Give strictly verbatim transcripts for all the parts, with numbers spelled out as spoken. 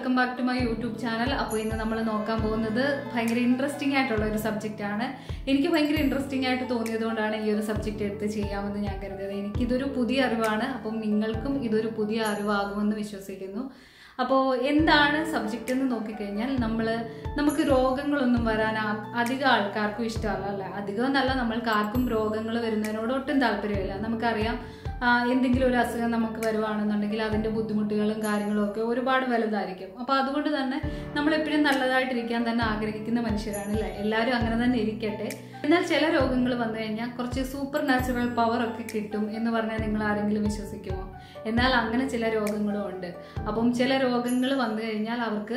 Welcome back to my YouTube channel. അപ്പോൾ ഇന്ന് നമ്മൾ നോക്കാൻ പോകുന്നത് ഭയങ്കര ഇൻട്രസ്റ്റിംഗ് ആയിട്ടുള്ള ഒരു സബ്ജക്റ്റ് ആണ്. എനിക്ക് ഭയങ്കര ഇൻട്രസ്റ്റിംഗ് ആയിട്ട് തോന്നിയതുകൊണ്ടാണ് ഈ ഒരു സബ്ജക്റ്റ് എടുത്ത് ചെയ്യാമെന്ന് ഞാൻ കരുതിയത്. എനിക്കിതൊരു പുതിയ അറിവാണ്, അപ്പം നിങ്ങൾക്കും ഇതൊരു പുതിയ അറിവാകുമെന്ന് വിശ്വസിക്കുന്നു. അപ്പോൾ എന്താണ് സബ്ജക്റ്റ് എന്ന് നോക്കിക്കഴിഞ്ഞാൽ, നമ്മൾ നമുക്ക് രോഗങ്ങളൊന്നും വരാൻ അധികം ആൾക്കാർക്കും ഇഷ്ടമല്ല അല്ലേ. അധികം എന്നല്ല, നമ്മൾക്ക് ആർക്കും രോഗങ്ങൾ വരുന്നതിനോട് ഒട്ടും താല്പര്യമില്ല. നമുക്കറിയാം, എന്തെങ്കിലും ഒരു അസുഖം നമുക്ക് വരുവാണെന്നുണ്ടെങ്കിൽ അതിൻ്റെ ബുദ്ധിമുട്ടുകളും കാര്യങ്ങളും ഒക്കെ ഒരുപാട് വലുതായിരിക്കും. അപ്പോൾ അതുകൊണ്ട് തന്നെ നമ്മളെപ്പോഴും നല്ലതായിട്ടിരിക്കാൻ തന്നെ ആഗ്രഹിക്കുന്ന മനുഷ്യരാണ് അല്ലേ. എല്ലാവരും അങ്ങനെ തന്നെ ഇരിക്കട്ടെ. എന്നാൽ ചില രോഗങ്ങൾ വന്നു കഴിഞ്ഞാൽ കുറച്ച് സൂപ്പർ നാച്ചുറൽ പവർ ഒക്കെ കിട്ടും എന്ന് പറഞ്ഞാൽ നിങ്ങൾ ആരെങ്കിലും വിശ്വസിക്കുമോ? എന്നാൽ അങ്ങനെ ചില രോഗങ്ങളും ഉണ്ട്. അപ്പം ചില രോഗങ്ങൾ വന്നു കഴിഞ്ഞാൽ അവർക്ക്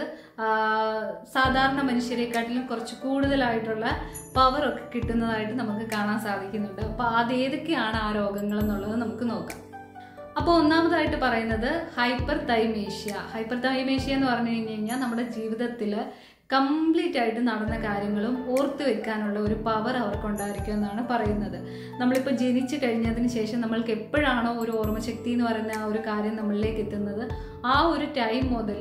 സാധാരണ മനുഷ്യരെക്കാട്ടിലും കുറച്ച് കൂടുതലായിട്ടുള്ള പവർ ഒക്കെ കിട്ടുന്നതായിട്ട് നമുക്ക് കാണാൻ സാധിക്കുന്നുണ്ട്. അപ്പോൾ അത് ഏതൊക്കെയാണ് ആ രോഗങ്ങൾ എന്നുള്ളത് നമുക്ക് നോക്കാം. അപ്പോൾ ഒന്നാമതായിട്ട് പറയുന്നത് ഹൈപ്പർ തൈമേഷ്യ. ഹൈപ്പർ തൈമേഷ്യ എന്ന് പറഞ്ഞു കഴിഞ്ഞ് കഴിഞ്ഞാൽ നമ്മുടെ ജീവിതത്തിൽ കംപ്ലീറ്റ് ആയിട്ട് നടന്ന കാര്യങ്ങളും ഓർത്ത് വെക്കാനുള്ള ഒരു പവർ അവർക്കുണ്ടായിരിക്കും എന്നാണ് പറയുന്നത്. നമ്മളിപ്പോൾ ജനിച്ചു കഴിഞ്ഞതിന് ശേഷം നമ്മൾക്ക് എപ്പോഴാണോ ഒരു ഓർമ്മശക്തി എന്ന് പറയുന്ന ആ ഒരു കാര്യം നമ്മളിലേക്ക് എത്തുന്നത്, ആ ഒരു ടൈം മുതൽ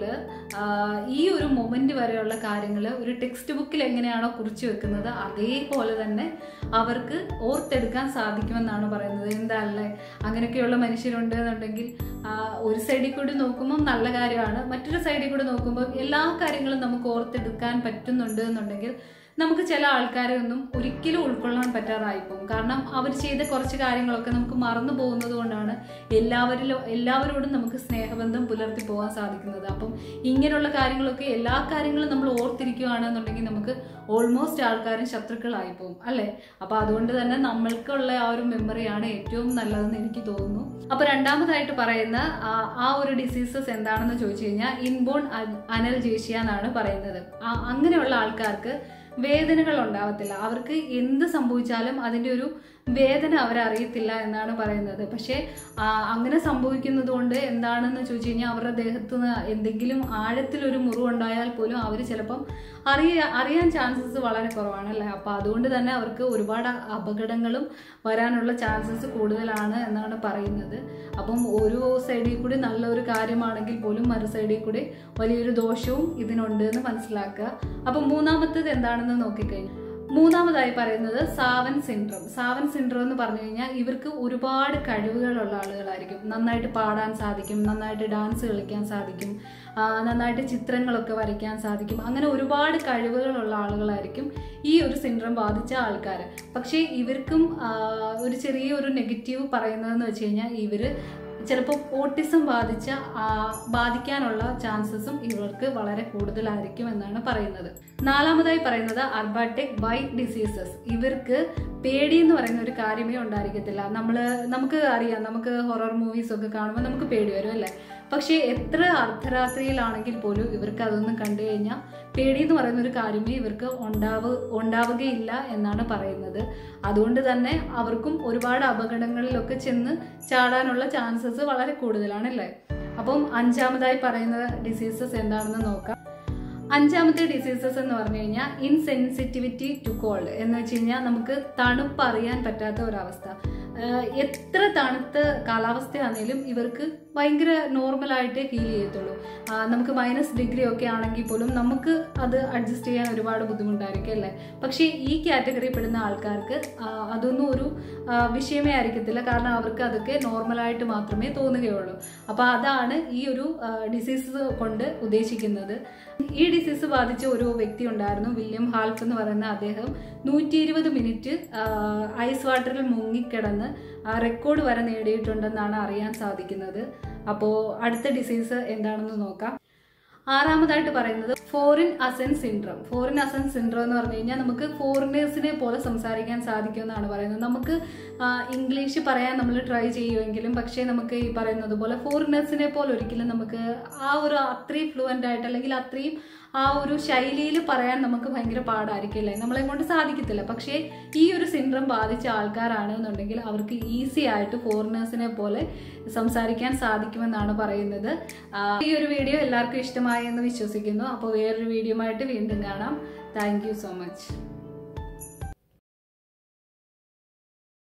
ഈ ഒരു മൊമെന്റ് വരെയുള്ള കാര്യങ്ങൾ ഒരു ടെക്സ്റ്റ് ബുക്കിൽ എങ്ങനെയാണോ കുറിച്ച് വെക്കുന്നത് അതേപോലെ തന്നെ അവർക്ക് ഓർത്തെടുക്കാൻ സാധിക്കുമെന്നാണ് പറയുന്നത്. എന്താ അല്ലേ, അങ്ങനെയൊക്കെയുള്ള മനുഷ്യരുണ്ട് എന്നുണ്ടെങ്കിൽ ഒരു സൈഡിൽ കൂടി നോക്കുമ്പോൾ നല്ല കാര്യമാണ്, മറ്റൊരു സൈഡിൽ കൂടി നോക്കുമ്പോൾ എല്ലാ കാര്യങ്ങളും നമുക്ക് ഓർത്തെടുക്കാൻ പറ്റുന്നുണ്ട് എന്നുണ്ടെങ്കിൽ നമുക്ക് ചില ആൾക്കാരെ ഒന്നും ഒരിക്കലും ഉൾക്കൊള്ളാൻ പറ്റാറായിപ്പോകും. കാരണം അവർ ചെയ്ത കുറച്ച് കാര്യങ്ങളൊക്കെ നമുക്ക് മറന്നു പോകുന്നത് കൊണ്ടാണ് എല്ലാവരിലും എല്ലാവരോടും നമുക്ക് സ്നേഹബന്ധം പുലർത്തി പോകാൻ സാധിക്കുന്നത്. അപ്പം ഇങ്ങനെയുള്ള കാര്യങ്ങളൊക്കെ എല്ലാ കാര്യങ്ങളും നമ്മൾ ഓർത്തിരിക്കുകയാണെന്നുണ്ടെങ്കിൽ നമുക്ക് ഓൾമോസ്റ്റ് ആൾക്കാരും ശത്രുക്കളായി പോകും അല്ലേ. അപ്പൊ അതുകൊണ്ട് തന്നെ നമ്മൾക്കുള്ള ആ ഒരു മെമ്മറിയാണ് ഏറ്റവും നല്ലതെന്ന് എനിക്ക് തോന്നുന്നു. അപ്പൊ രണ്ടാമതായിട്ട് പറയുന്ന ആ ഒരു ഡിസീസസ് എന്താണെന്ന് ചോദിച്ചു കഴിഞ്ഞാൽ ഇൻബോൺ അനൽജേഷ്യ എന്നാണ് പറയുന്നത്. അങ്ങനെയുള്ള ആൾക്കാർക്ക് വേദനകൾ ഉണ്ടാവത്തില്ല. അവർക്ക് എന്ത് സംഭവിച്ചാലും അതിൻ്റെ ഒരു വേദന അവരറിയത്തില്ല എന്നാണ് പറയുന്നത്. പക്ഷേ അങ്ങനെ സംഭവിക്കുന്നത് കൊണ്ട് എന്താണെന്ന് ചോദിച്ചു കഴിഞ്ഞാൽ അവരുടെ ദേഹത്ത് നിന്ന് എന്തെങ്കിലും ആഴത്തിലൊരു മുറിവുണ്ടായാൽ പോലും അവർ ചിലപ്പം അറിയ അറിയാൻ ചാൻസസ് വളരെ കുറവാണല്ലേ. അപ്പോൾ അതുകൊണ്ട് തന്നെ അവർക്ക് ഒരുപാട് അപകടങ്ങളും വരാനുള്ള ചാൻസസ് കൂടുതലാണ് എന്നാണ് പറയുന്നത്. അപ്പം ഒരു സൈഡിൽ കൂടി നല്ലൊരു കാര്യമാണെങ്കിൽ പോലും മറു സൈഡിൽ കൂടി വലിയൊരു ദോഷവും ഇതിനുണ്ട് എന്ന് മനസ്സിലാക്കുക. അപ്പം മൂന്നാമത്തേത് എന്താണെന്ന് നോക്കിക്കഴിഞ്ഞാൽ, മൂന്നാമതായി പറയുന്നത് സാവൻ സിൻഡ്രോം. സാവൻ സിൻഡ്രോം എന്ന് പറഞ്ഞു കഴിഞ്ഞാൽ ഇവർക്ക് ഒരുപാട് കഴിവുകളുള്ള ആളുകളായിരിക്കും. നന്നായിട്ട് പാടാൻ സാധിക്കും, നന്നായിട്ട് ഡാൻസ് കളിക്കാൻ സാധിക്കും, നന്നായിട്ട് ചിത്രങ്ങളൊക്കെ വരയ്ക്കാൻ സാധിക്കും. അങ്ങനെ ഒരുപാട് കഴിവുകളുള്ള ആളുകളായിരിക്കും ഈ ഒരു സിൻഡ്രോം ബാധിച്ച ആൾക്കാർ. പക്ഷേ ഇവർക്കും ഒരു ചെറിയൊരു നെഗറ്റീവ് പറയുന്നതെന്ന് വെച്ച് കഴിഞ്ഞാൽ ഇവർ ചിലപ്പോൾ ഓട്ടിസം ബാധിച്ച ബാധിക്കാനുള്ള ചാൻസസും ഇവർക്ക് വളരെ കൂടുതലായിരിക്കും എന്നാണ് പറയുന്നത്. നാലാമതായി പറയുന്നത് അർബാറ്റിക് വൈറ്റ് ഡിസീസസ്. ഇവർക്ക് പേടി എന്ന് പറയുന്ന ഒരു കാര്യമേ ഉണ്ടായിരിക്കത്തില്ല. നമ്മൾ നമുക്ക് അറിയാം, നമുക്ക് ഹൊറർ മൂവീസ് ഒക്കെ കാണുമ്പോൾ നമുക്ക് പേടി വരും അല്ലേ. പക്ഷേ എത്ര അർദ്ധരാത്രിയിലാണെങ്കിൽ പോലും ഇവർക്ക് അതൊന്നും കണ്ടു കഴിഞ്ഞാൽ പേടി എന്ന് പറയുന്ന ഒരു കാര്യമേ ഇവർക്ക് ഉണ്ടാവ ഉണ്ടാവുകയില്ല എന്നാണ് പറയുന്നത്. അതുകൊണ്ട് തന്നെ അവർക്കും ഒരുപാട് അപകടങ്ങളിലൊക്കെ ചെന്ന് ചാടാനുള്ള ചാൻസസ് വളരെ കൂടുതലാണല്ലേ. അപ്പം അഞ്ചാമതായി പറയുന്ന ഡിസീസസ് എന്താണെന്ന് നോക്കാം. അഞ്ചാമത്തെ ഡിസീസസ് എന്ന് പറഞ്ഞു കഴിഞ്ഞാൽ ഇൻസെൻസിറ്റിവിറ്റി ടു കോൾഡ് എന്ന് വെച്ച് കഴിഞ്ഞാൽ നമുക്ക് തണുപ്പ് അറിയാൻ പറ്റാത്ത ഒരവസ്ഥ. എത്ര തണുത്ത കാലാവസ്ഥയാണെങ്കിലും ഇവർക്ക് ഭയങ്കര നോർമലായിട്ടേ ഫീൽ ചെയ്യത്തുള്ളൂ. നമുക്ക് മൈനസ് ഡിഗ്രി ഒക്കെ ആണെങ്കിൽ പോലും നമുക്ക് അത് അഡ്ജസ്റ്റ് ചെയ്യാൻ ഒരുപാട് ബുദ്ധിമുട്ടായിരിക്കും അല്ലേ. പക്ഷേ ഈ കാറ്റഗറി പെടുന്ന ആൾക്കാർക്ക് അതൊന്നും ഒരു വിഷയമേ ആയിരിക്കത്തില്ല. കാരണം അവർക്ക് അതൊക്കെ നോർമലായിട്ട് മാത്രമേ തോന്നുകയുള്ളൂ. അപ്പോൾ അതാണ് ഈ ഒരു ഡിസീസ് കൊണ്ട് ഉദ്ദേശിക്കുന്നത്. ഈ ഡിസീസ് ബാധിച്ച ഒരു വ്യക്തി ഉണ്ടായിരുന്നു, വില്യം ഹാൽഫ് എന്ന് പറയുന്ന അദ്ദേഹം നൂറ്റി ഇരുപത് മിനിറ്റ് ഐസ് വാട്ടറിൽ മുങ്ങിക്കിടന്ന് റെക്കോർഡ് വരെ നേടിയിട്ടുണ്ടെന്നാണ് അറിയാൻ സാധിക്കുന്നത്. അപ്പോൾ അടുത്ത ഡിസീസ് എന്താണെന്ന് നോക്കാം. ആറാമതായിട്ട് പറയുന്നത് foreign accent syndrome. Foreign accent syndrome എന്ന് പറഞ്ഞു കഴിഞ്ഞാൽ നമുക്ക് ഫോറിനേഴ്സിനെ പോലെ സംസാരിക്കാൻ സാധിക്കുമെന്നാണ് പറയുന്നത്. നമുക്ക് ഇംഗ്ലീഷ് പറയാൻ നമ്മൾ ട്രൈ ചെയ്യുമെങ്കിലും പക്ഷേ നമുക്ക് ഈ പറയുന്നത് പോലെ ഫോറിനേഴ്സിനെ പോലെ ഒരിക്കലും നമുക്ക് ആ ഒരു അത്രയും ഫ്ലുവൻ്റ് ആയിട്ട് അല്ലെങ്കിൽ അത്രയും ആ ഒരു ശൈലിയിൽ പറയാൻ നമുക്ക് ഭയങ്കര പാടായിരിക്കില്ലേ, നമ്മളെ കൊണ്ട് സാധിക്കത്തില്ല. പക്ഷേ ഈ ഒരു സിൻഡ്രോം ബാധിച്ച ആൾക്കാരാണ് എന്നുണ്ടെങ്കിൽ അവർക്ക് ഈസി ആയിട്ട് ഫോറിനേഴ്സിനെ പോലെ സംസാരിക്കാൻ സാധിക്കുമെന്നാണ് പറയുന്നത്. ഈ ഒരു വീഡിയോ എല്ലാവർക്കും ഇഷ്ടമായി എന്ന് വിശ്വസിക്കുന്നു. അപ്പോൾ വേറൊരു വീഡിയോ ആയിട്ട് വീണ്ടും കാണാം. Thank you so much.